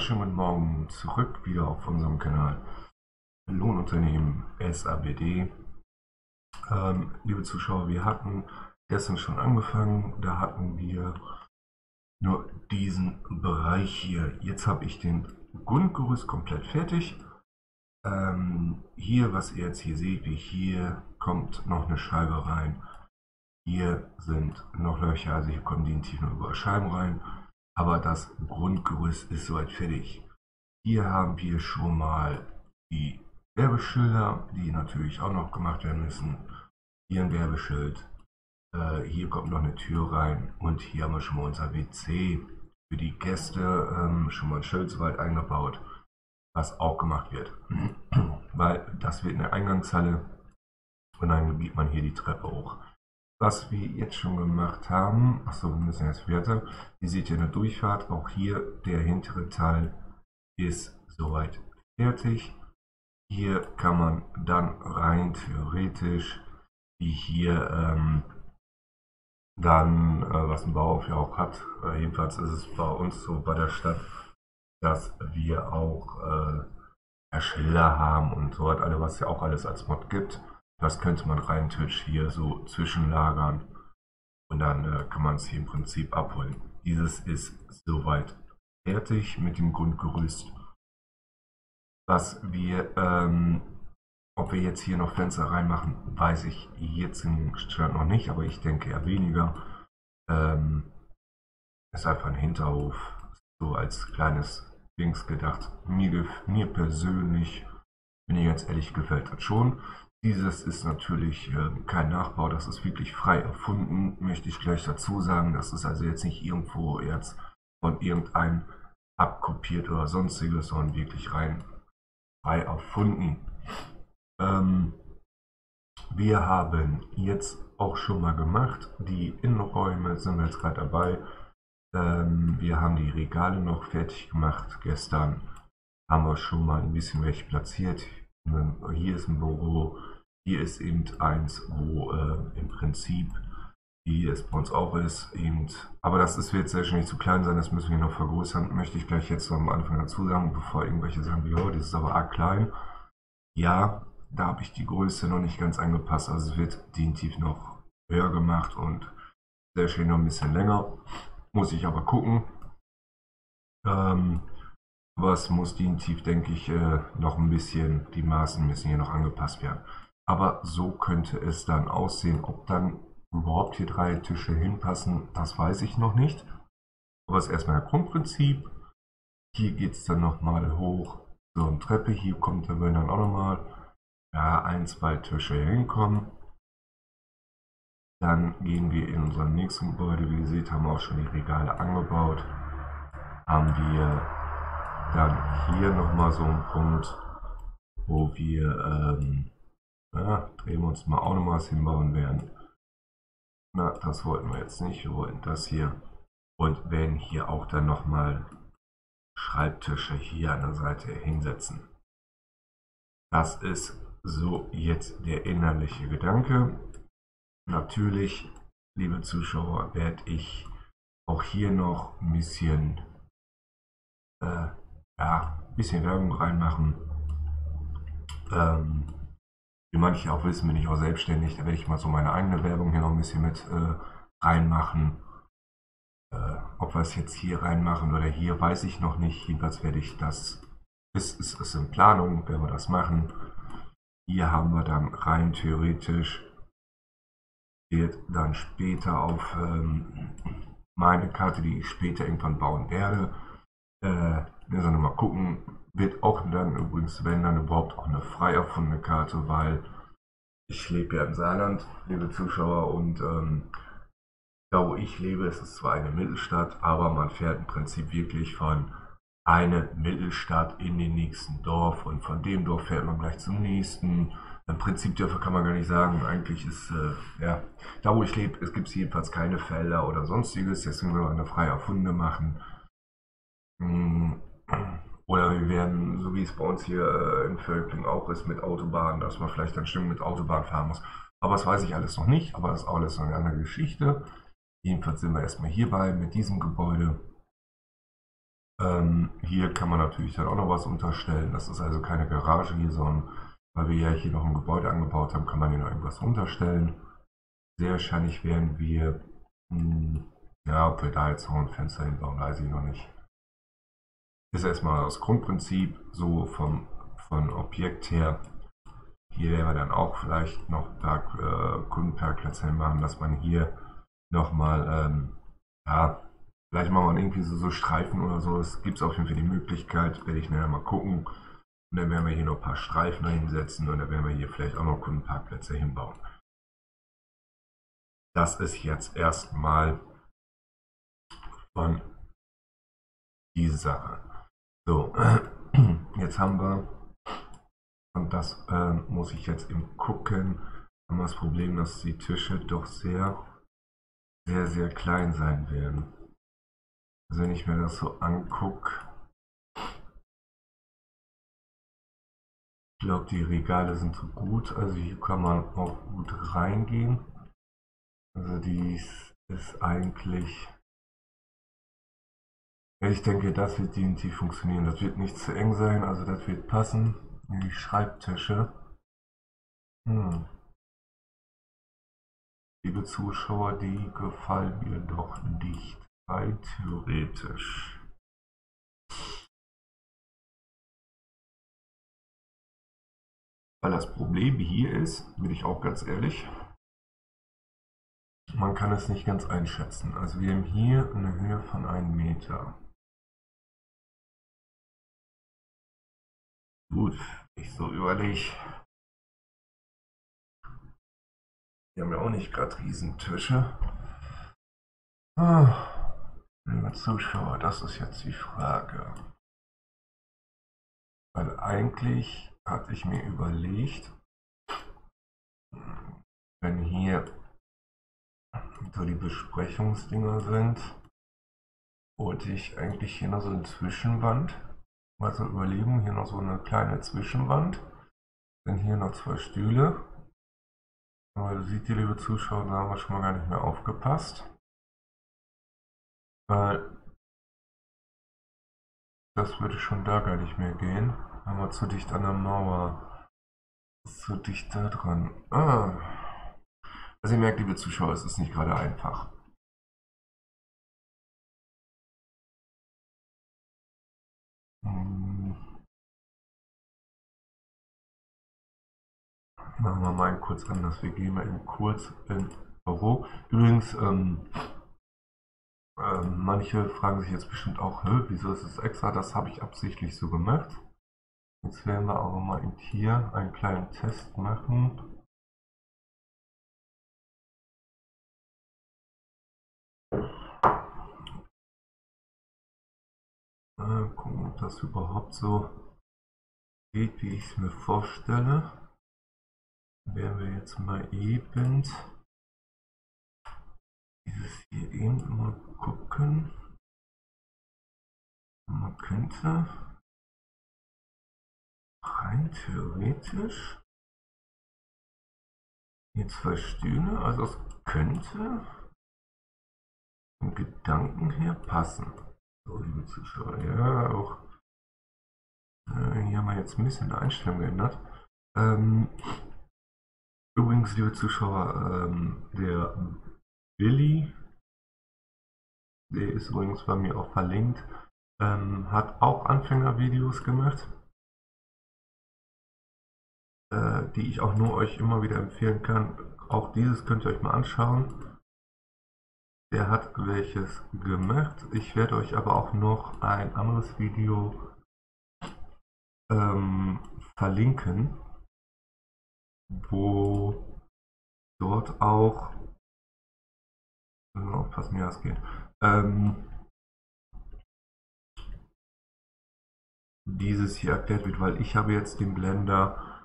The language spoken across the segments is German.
wunderschönen guten Morgen zurück wieder auf unserem Kanal Lohnunternehmen SABD. Liebe Zuschauer, wir hatten gestern schon angefangen, da hatten wir nur diesen Bereich hier. Jetzt habe ich den Grundgerüst komplett fertig. Hier, was ihr jetzt hier seht, wie hier kommt noch eine Scheibe rein. Hier sind noch Löcher, also hier kommen die in Tiefen über Scheiben rein. Aber das Grundgerüst ist soweit fertig. Hier haben wir schon mal die Werbeschilder, die natürlich auch noch gemacht werden müssen. Hier ein Werbeschild. Hier kommt noch eine Tür rein und hier haben wir schon mal unser WC für die Gäste, schon mal ein Schild soweit eingebaut, was auch gemacht wird. Weil das wird eine Eingangshalle und dann geht man hier die Treppe hoch. Was wir jetzt schon gemacht haben, achso, wir müssen jetzt weiter. Ihr seht hier eine Durchfahrt, auch hier der hintere Teil ist soweit fertig. Hier kann man dann rein theoretisch, wie hier was ein Bauhof ja auch hat, jedenfalls ist es bei uns so bei der Stadt, dass wir auch Schilder haben und so was, was ja auch alles als Mod gibt. Das könnte man rein theoretisch hier so zwischenlagern und dann kann man es hier im Prinzip abholen. Dieses ist soweit fertig mit dem Grundgerüst. Was wir, ob wir jetzt hier noch Fenster reinmachen, weiß ich jetzt im Stand noch nicht, aber ich denke eher weniger. Ist einfach ein Hinterhof, so als kleines Dings gedacht. Mir persönlich, wenn ihr jetzt ehrlich, gefällt das schon. Dieses ist natürlich kein Nachbau, das ist wirklich frei erfunden, möchte ich gleich dazu sagen. Das ist also jetzt nicht irgendwo jetzt von irgendeinem abkopiert oder sonstiges, sondern wirklich rein frei erfunden. Wir haben jetzt auch schon mal gemacht, die Innenräume sind wir jetzt gerade dabei. Wir haben die Regale noch fertig gemacht. Gestern haben wir schon mal ein bisschen welche platziert. Hier ist ein Büro, hier ist eben eins, wo im Prinzip, wie es bei uns auch ist, eben, aber das wird sehr schnell nicht zu klein sein, das müssen wir noch vergrößern, möchte ich gleich jetzt am Anfang dazu sagen, bevor irgendwelche sagen, wie, oh, das ist aber arg klein. Ja, da habe ich die Größe noch nicht ganz angepasst, also es wird definitiv noch höher gemacht und sehr schön noch ein bisschen länger, muss ich aber gucken. Aber es muss definitiv, denke ich, noch ein bisschen, die Maßen müssen hier noch angepasst werden. Aber so könnte es dann aussehen. Ob dann überhaupt hier 3 Tische hinpassen, das weiß ich noch nicht. Aber es ist erstmal das Grundprinzip. Hier geht es dann nochmal hoch, so eine Treppe. Hier kommt dann auch nochmal 1, 2 Tische hinkommen. Dann gehen wir in unser nächstes Gebäude. Wie ihr seht, haben wir auch schon die Regale angebaut. Haben wir dann hier nochmal so einen Punkt, wo wir, drehen wir uns mal auch nochmal was hinbauen werden. Na, das wollten wir jetzt nicht, wir wollten das hier. Und werden hier auch dann nochmal Schreibtische hier an der Seite hinsetzen. Das ist so jetzt der innerliche Gedanke. Natürlich, liebe Zuschauer, werde ich auch hier noch ein bisschen bisschen Werbung reinmachen. Wie manche auch wissen, bin ich auch selbstständig. Da werde ich mal so meine eigene Werbung hier noch ein bisschen mit reinmachen. Ob wir es jetzt hier reinmachen oder hier, weiß ich noch nicht. Jedenfalls werde ich das, ist in Planung, werden wir das machen. Hier haben wir dann rein theoretisch, wird dann später auf meine Karte, die ich später irgendwann bauen werde. Wir sollen mal gucken, wird auch dann übrigens, wenn dann überhaupt auch eine frei erfundene Karte, weil ich lebe ja im Saarland, liebe Zuschauer, und da wo ich lebe, ist es zwar eine Mittelstadt, aber man fährt im Prinzip wirklich von einer Mittelstadt in den nächsten Dorf und von dem Dorf fährt man gleich zum nächsten. Im Prinzip dafür kann man gar nicht sagen, eigentlich ist, da wo ich lebe, es gibt jedenfalls keine Felder oder sonstiges, deswegen will man eine frei erfundene machen. Oder wir werden, so wie es bei uns hier in Völkling auch ist, mit Autobahn, dass man vielleicht dann stimmt mit Autobahn fahren muss. Aber das weiß ich alles noch nicht, aber das ist alles eine andere Geschichte. Jedenfalls sind wir erstmal hierbei mit diesem Gebäude. Hier kann man natürlich dann auch noch was unterstellen. Das ist also keine Garage hier, sondern weil wir ja hier noch ein Gebäude angebaut haben, kann man hier noch irgendwas unterstellen. Sehr wahrscheinlich werden wir, ja, ob wir da jetzt noch ein Fenster hinbauen, weiß ich noch nicht. Ist erstmal das Grundprinzip so von Objekt her. Hier werden wir dann auch vielleicht noch ein paar Kundenparkplätze hinmachen, dass man hier nochmal, ja, vielleicht machen wir irgendwie so Streifen oder so. Es gibt auf jeden Fall die Möglichkeit, werde ich nachher mal gucken. Und dann werden wir hier noch ein paar Streifen hinsetzen und dann werden wir hier vielleicht auch noch Kundenparkplätze hinbauen. Das ist jetzt erstmal von dieser Sache. So, jetzt haben wir, und das muss ich jetzt eben gucken, haben wir das Problem, dass die Tische doch sehr, sehr, sehr klein sein werden. Also wenn ich mir das so angucke, ich glaube, die Regale sind so gut, also hier kann man auch gut reingehen. Also dies ist eigentlich, ich denke, das wird definitiv funktionieren. Das wird nicht zu eng sein, also das wird passen. Die Schreibtische. Liebe Zuschauer, die gefallen mir doch nicht rein theoretisch. Weil das Problem hier ist, bin ich auch ganz ehrlich, man kann es nicht ganz einschätzen. Also wir haben hier eine Höhe von 1 Meter. Gut, ich so überlege. Wir haben ja auch nicht gerade Riesentische. Liebe Zuschauer, das ist jetzt die Frage. Weil eigentlich hatte ich mir überlegt, wenn hier so die Besprechungsdinger sind, wollte ich eigentlich hier noch so eine Zwischenwand, mal so überlegen, hier noch so eine kleine Zwischenwand, dann hier noch 2 Stühle. Aber du siehst, liebe Zuschauer, da haben wir schon mal gar nicht mehr aufgepasst, weil das würde schon da gar nicht mehr gehen. Haben wir zu dicht an der Mauer. Zu dicht da dran. Also ihr merkt, liebe Zuschauer, es ist nicht gerade einfach. Machen wir mal kurz anders. Wir gehen mal eben kurz in Büro. Übrigens, manche fragen sich jetzt bestimmt auch, wieso ist es extra? Das habe ich absichtlich so gemacht. Jetzt werden wir aber mal hier einen kleinen Test machen. Gucken, ob das überhaupt so geht, wie ich es mir vorstelle. Werden wir jetzt mal eben dieses hier eben mal gucken. Man könnte rein theoretisch hier 2 Stühle, also es könnte vom Gedanken her passen. So, liebe Zuschauer, ja, auch hier haben wir jetzt ein bisschen die Einstellung geändert. Übrigens, liebe Zuschauer, der Billy, der ist übrigens bei mir auch verlinkt, hat auch Anfängervideos gemacht, die ich auch nur euch immer wieder empfehlen kann. Auch dieses könnt ihr euch mal anschauen. Der hat welches gemacht. Ich werde euch aber auch noch ein anderes Video verlinken, wo dort auch, aufpassen, wie das geht, dieses hier erklärt wird, weil ich habe jetzt den Blender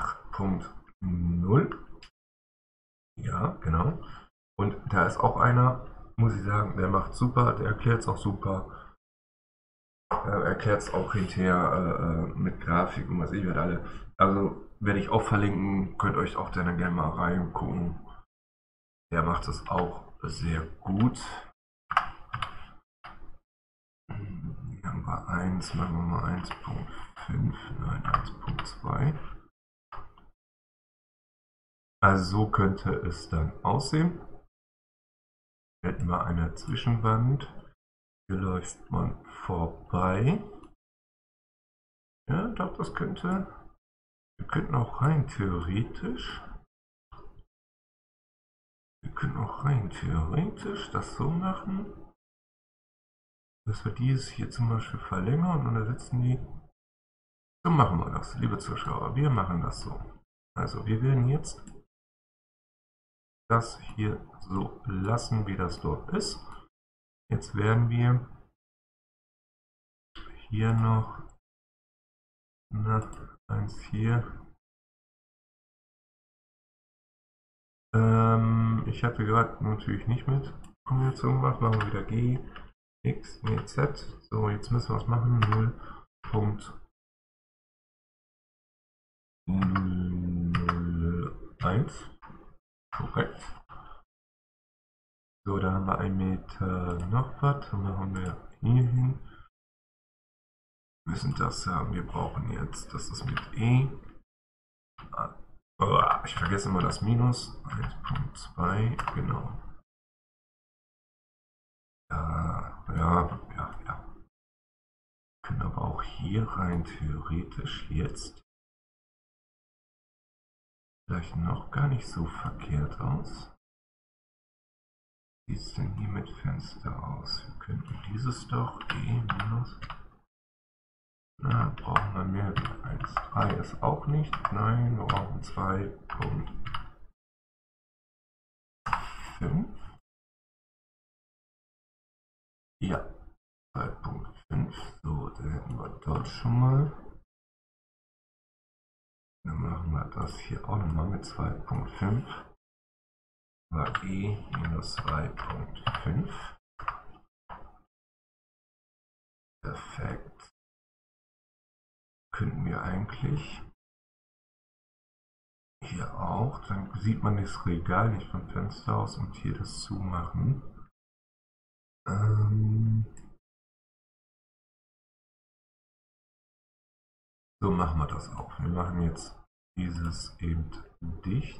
8.0. Ja, genau. Und da ist auch einer, muss ich sagen, der macht super, der erklärt es auch super. Erklärt es auch hinterher mit Grafik und was ich werde alle. Also werde ich auch verlinken, könnt euch auch dann gerne mal reingucken. Der macht es auch sehr gut. Wir haben wir 1, machen wir mal 1.5, nein, 1.2. Also so könnte es dann aussehen. Hätten wir eine Zwischenwand. Hier läuft man vorbei. Ja, doch, das könnte. Wir könnten auch rein theoretisch. Das so machen, dass wir dieses hier zum Beispiel verlängern und ersetzen die. So machen wir das, liebe Zuschauer. Wir machen das so. Also wir werden jetzt das hier so lassen, wie das dort ist. Jetzt werden wir hier noch eins hier. Ich hatte gerade natürlich nicht mit Kombination gemacht. Machen wir wieder G, X, nee, Z. So, jetzt müssen wir was machen. 0.001. Korrekt. So, da haben wir 1 Meter noch was. Dann machen wir hier hin. Wir müssen das haben. Wir brauchen jetzt, das ist mit E. Ich vergesse immer das Minus. 1.2, genau. Ja. Können aber auch hier rein theoretisch jetzt vielleicht noch gar nicht so verkehrt aus. Wie sieht es denn hier mit Fenster aus? Wir könnten dieses doch E minus. Na, brauchen wir mehr wie 1. 3 ist auch nicht. Nein, wir brauchen 2.5. Ja, 2.5. So, dann hätten wir dort schon mal. Dann machen wir das hier auch nochmal mit 2.5. War E minus 2.5. Perfekt. Könnten wir eigentlich hier auch, dann sieht man das Regal nicht vom Fenster aus und hier das zumachen. So machen wir das auch. Wir machen jetzt dieses eben dicht.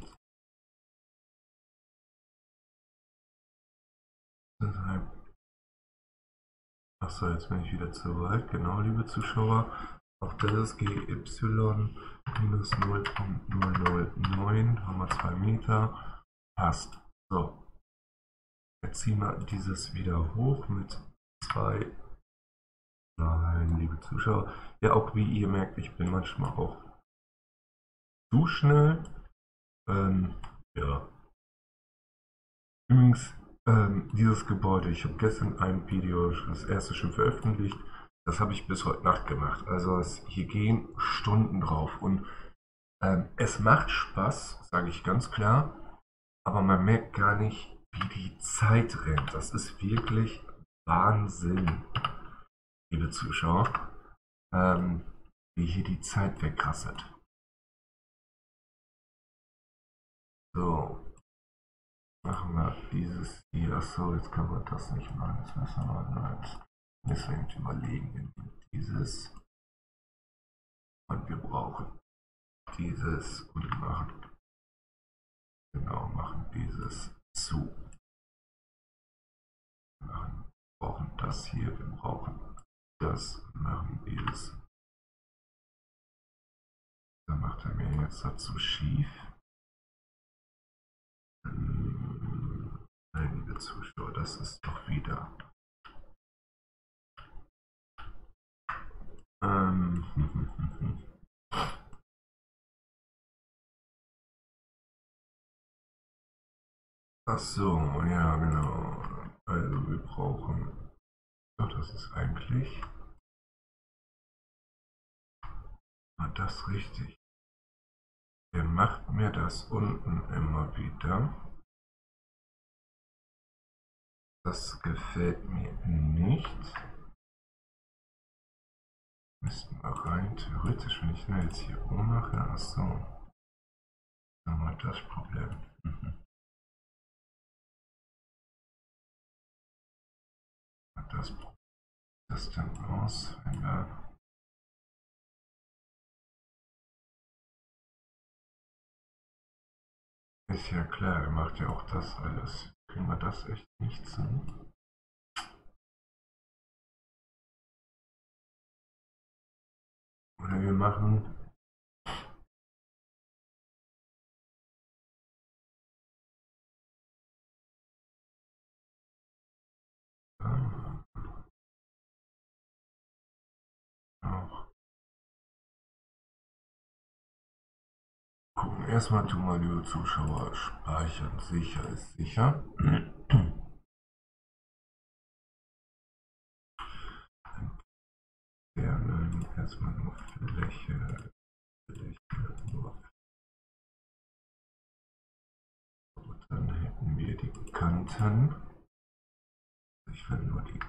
Deshalb. Achso, jetzt bin ich wieder zu weit. Genau, liebe Zuschauer. Auch das ist GY minus 0.009, haben wir 2 Meter. Passt. So. Jetzt ziehen wir dieses wieder hoch mit 2. Nein, liebe Zuschauer. Ja, auch wie ihr merkt, ich bin manchmal auch zu schnell. Ja. Übrigens, dieses Gebäude, ich habe gestern ein Video, das erste schon veröffentlicht. Das habe ich bis heute Nacht gemacht. Also hier gehen Stunden drauf. Und es macht Spaß, sage ich ganz klar. Aber man merkt gar nicht, wie die Zeit rennt. Das ist wirklich Wahnsinn, liebe Zuschauer. Wie hier die Zeit wegrasselt. So. Machen wir dieses hier. Achso, jetzt können wir das nicht machen. Das müssen wir überlegen. Dieses. Und wir brauchen dieses und machen dieses zu. Wir brauchen das hier, wir brauchen das, machen dieses. Da macht er mir jetzt dazu schief. Nein, liebe Zuschauer, das ist doch wieder. Ach so, ja, genau. Also wir brauchen. Oh, das ist eigentlich. War das richtig? Der macht mir das unten immer wieder. Das gefällt mir nicht. Müssten wir rein theoretisch, wenn ich jetzt hier ummache, achso, dann haben wir das Problem. Das Problem. das dann aus, wenn wir ist ja klar, er macht ja auch das alles. Kriegen wir das echt nicht zu? Oder wir machen auch gucken. Erstmal tun wir die Zuschauer speichern. Sicher ist sicher. Entfernen erstmal nur Fläche, nur. Und dann hätten wir die Kanten. Ich will nur die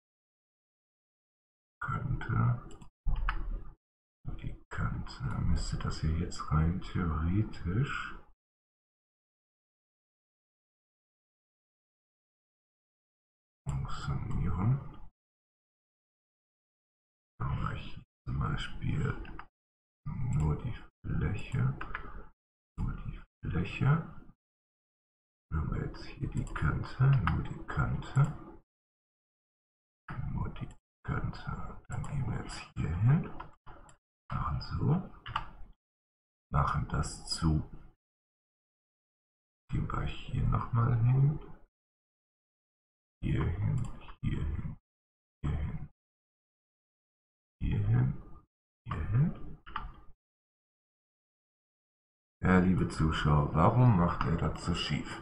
Kante. Die Kante. Müsste das hier jetzt rein theoretisch funktionieren. Aber hier zum Beispiel nur die Fläche. Nur die Fläche. Dann haben wir jetzt hier die Kante. Nur die Kante. Nur die Kante. Dann gehen wir jetzt hier hin. Machen so. Machen das zu. Gehen wir hier nochmal hin. Hier hin. Hier hin. Hier hin. Hier hin. Hier hin. Ja, liebe Zuschauer, warum macht er das so schief?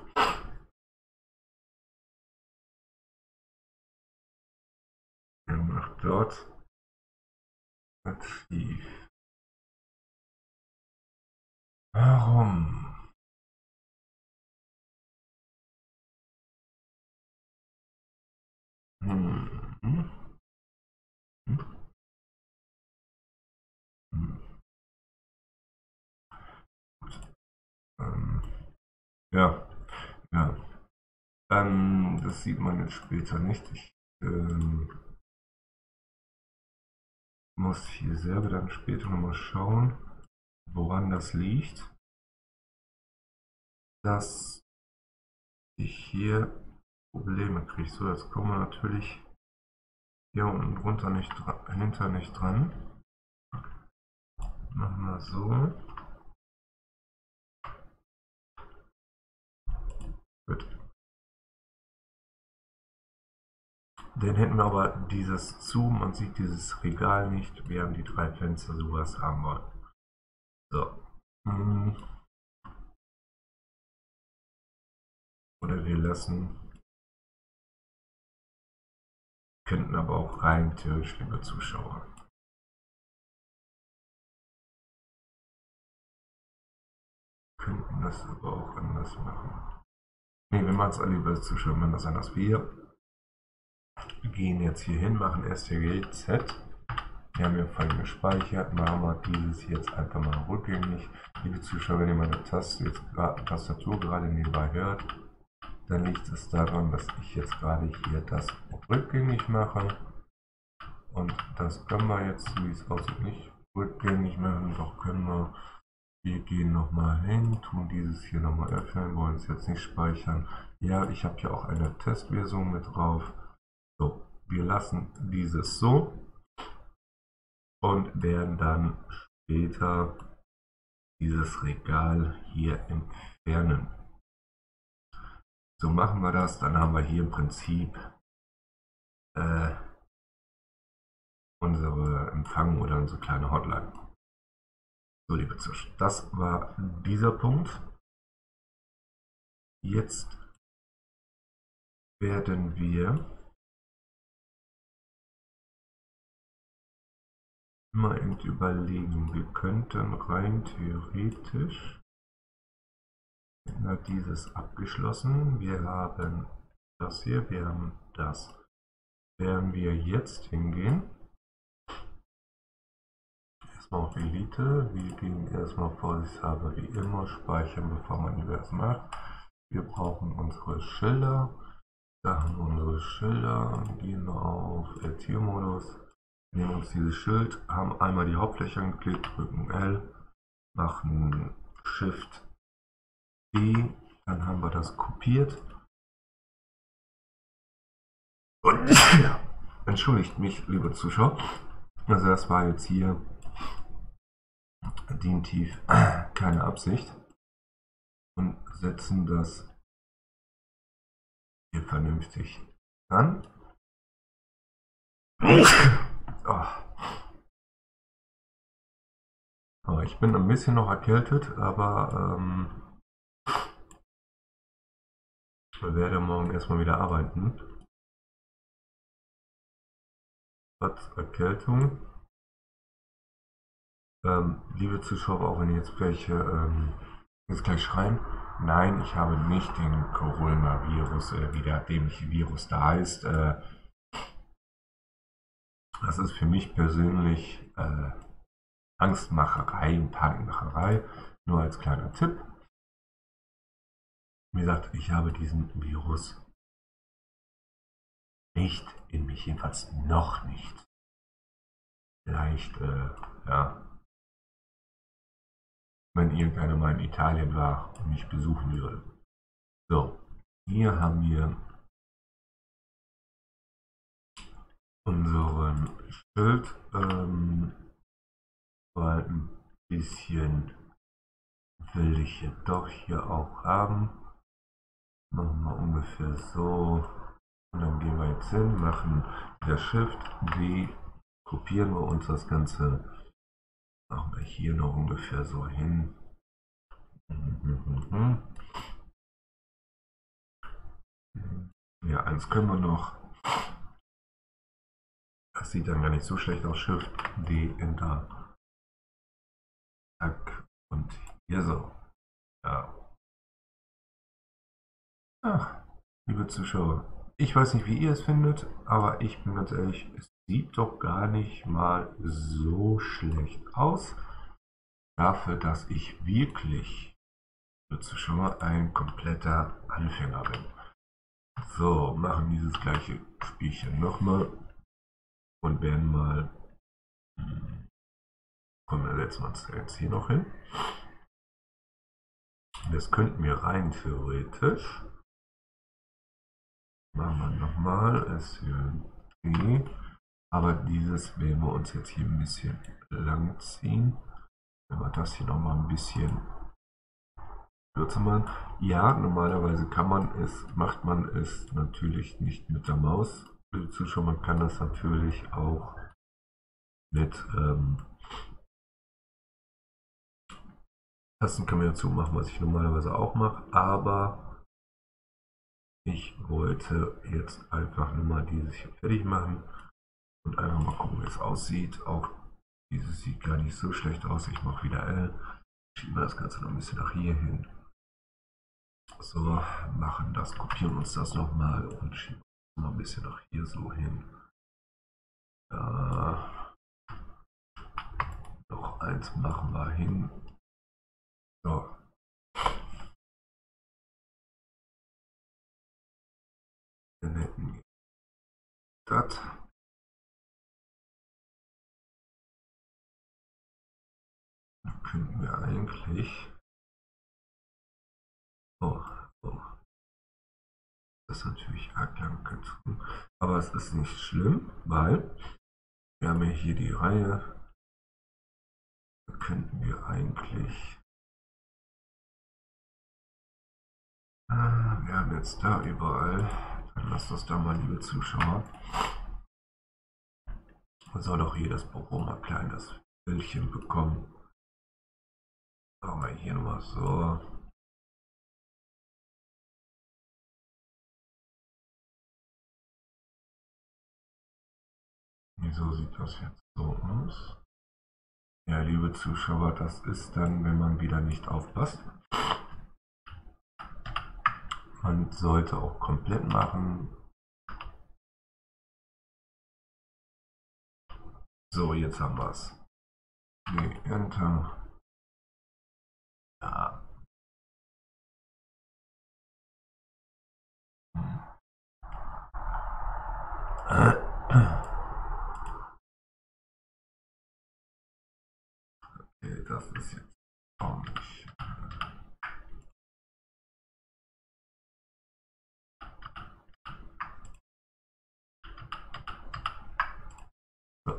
Er macht dort das schief. Warum? Hm. Hm. Hm. Ja, ja. Das sieht man jetzt später nicht. Ich muss hier selber dann später nochmal schauen, woran das liegt, dass ich hier Probleme kriege. So, jetzt kommen wir natürlich hier unten drunter nicht hinter nicht dran. Machen wir so. Gut. Dann hätten wir aber dieses zu, man sieht dieses Regal nicht. Wir haben die 3 Fenster, sowas haben wir. So. Oder wir lassen. Könnten aber auch rein theoretisch, liebe Zuschauer. Könnten das aber auch anders machen. Ne, wir machen es liebe Zuschauer, machen das anders. Wir gehen jetzt hier hin, machen STRG-Z. Wir haben hier vorhin gespeichert, machen wir dieses jetzt einfach mal rückgängig. Liebe Zuschauer, wenn ihr meine Tastatur gerade nebenbei hört, dann liegt es daran, dass ich jetzt gerade hier das rückgängig mache. Und das können wir jetzt, so wie es aussieht, nicht rückgängig machen, doch können wir. Wir gehen nochmal hin, tun dieses hier nochmal öffnen, wollen es jetzt nicht speichern. Ja, ich habe hier auch eine Testversion mit drauf. So, wir lassen dieses so und werden dann später dieses Regal hier entfernen. So machen wir das, dann haben wir hier im Prinzip unsere Empfang oder unsere kleine Hotline. So, liebe Zuschauer, das war dieser Punkt. Jetzt werden wir mal überlegen, wir könnten rein theoretisch, wenn wir dieses abgeschlossen, wir haben das hier, wir haben das, werden wir jetzt hingehen, erstmal auf Elite, wir gehen erstmal vorsichtshalber wie immer speichern, bevor man etwas macht. Wir brauchen unsere Schilder, Da haben wir unsere Schilder, gehen wir auf Tiermodus, nehmen uns dieses Schild, haben einmal die Hauptfläche angeklickt, drücken L, machen Shift D, dann haben wir das kopiert. Und ja, entschuldigt mich, liebe Zuschauer. Also das war jetzt hier dientiv keine Absicht. Und setzen das hier vernünftig an. Oh. Oh, ich bin ein bisschen noch erkältet, aber werde morgen erstmal wieder arbeiten. Trotz Erkältung. Liebe Zuschauer, auch wenn jetzt welche jetzt gleich schreien, nein, ich habe nicht den Coronavirus, wie der dämliche Virus da heißt. Das ist für mich persönlich Angstmacherei und Panikmacherei. Nur als kleiner Tipp. Wie gesagt, ich habe diesen Virus nicht in mich, jedenfalls noch nicht. Vielleicht, ja, wenn irgendeiner mal in Italien war und mich besuchen würde. So, hier haben wir unseren Schild, weil ein bisschen will ich hier doch hier auch haben. Machen wir ungefähr so. Und dann gehen wir jetzt hin, machen wieder Shift D, kopieren wir uns das Ganze. Machen wir hier noch ungefähr so hin. Ja, eins können wir noch. Das sieht dann gar nicht so schlecht aus. Shift D, Enter. Zack. Und hier so. Ja. Ach, liebe Zuschauer. Ich weiß nicht, wie ihr es findet, aber ich bin ganz ehrlich, es sieht doch gar nicht mal so schlecht aus. Dafür, dass ich wirklich, liebe Zuschauer, ein kompletter Anfänger bin. So, machen dieses gleiche Spielchen nochmal und werden mal, komm, dann setzen wir uns jetzt hier noch hin. Das könnten wir rein theoretisch, machen wir nochmal, SVD, aber dieses werden wir uns jetzt hier ein bisschen lang ziehen. Wenn wir das hier nochmal ein bisschen kürzer machen. Ja, normalerweise kann man es, macht man es natürlich nicht mit der Maus. Liebe Zuschauer, man kann das natürlich auch mit Tastenkombination machen, was ich normalerweise auch mache, aber ich wollte jetzt einfach nur mal dieses hier fertig machen und einfach mal gucken, wie es aussieht. Auch dieses sieht gar nicht so schlecht aus. Ich mache wieder L, schieben wir das Ganze noch ein bisschen nach hier hin. So, machen das, kopieren uns das nochmal und schieben noch ein bisschen nach hier so hin. Noch eins machen wir hin. So. Dann hätten wir das. Dann könnten wir eigentlich. Oh, oh. Das ist natürlich arg lang gezogen. Aber es ist nicht schlimm, weil wir haben ja hier die Reihe. Da könnten wir eigentlich. Wir haben jetzt da überall. Dann lasst das da mal, liebe Zuschauer. Man soll doch jedes Büro mal kleines Bildchen bekommen. Machen wir hier nochmal so. Wieso sieht das jetzt so aus? Ja, liebe Zuschauer, das ist dann, wenn man wieder nicht aufpasst. Man sollte auch komplett machen. So, jetzt haben wir es. Nee, Enter. Ja. Okay, das ist jetzt auch nicht. So,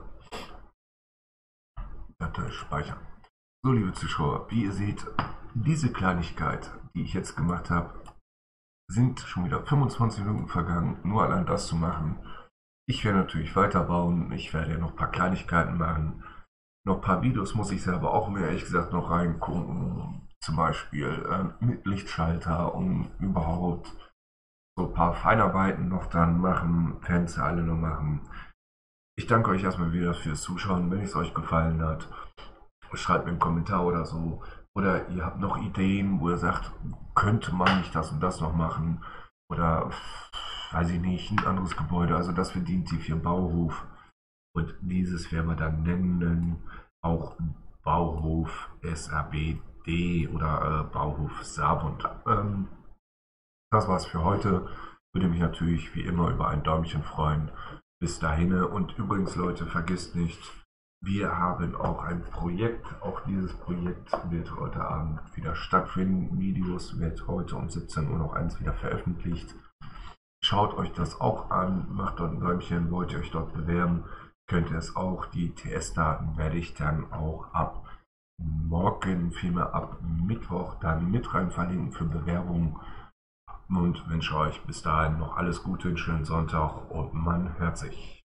Datei speichern. So, liebe Zuschauer, wie ihr seht, diese Kleinigkeit, die ich jetzt gemacht habe, sind schon wieder 25 Minuten vergangen, nur allein das zu machen. Ich werde natürlich weiterbauen, ich werde ja noch ein paar Kleinigkeiten machen. Noch ein paar Videos muss ich selber auch mir ehrlich gesagt noch reingucken. Zum Beispiel mit Lichtschalter und überhaupt so ein paar Feinarbeiten noch dann machen, Fenster alle noch machen. Ich danke euch erstmal wieder fürs Zuschauen. Wenn es euch gefallen hat, schreibt mir einen Kommentar oder so. Oder ihr habt noch Ideen, wo ihr sagt, könnte man nicht das und das noch machen. Oder weiß ich nicht, ein anderes Gebäude. Also das verdient sich für Bauhof. Und dieses werden wir dann nennen, auch Bauhof SABD oder Bauhof Saarbrund. Das war's für heute. Würde mich natürlich wie immer über ein Däumchen freuen. Bis dahin. Und übrigens, Leute, vergesst nicht, wir haben auch ein Projekt. Auch dieses Projekt wird heute Abend wieder stattfinden. Videos wird heute um 17 Uhr noch eins wieder veröffentlicht. Schaut euch das auch an, macht dort ein Däumchen, wollt ihr euch dort bewerben, könnt ihr es auch. Die TS-Daten werde ich dann auch ab morgen, vielmehr ab Mittwoch, dann mit rein verlinken für Bewerbungen. Und wünsche euch bis dahin noch alles Gute, einen schönen Sonntag und man hört sich.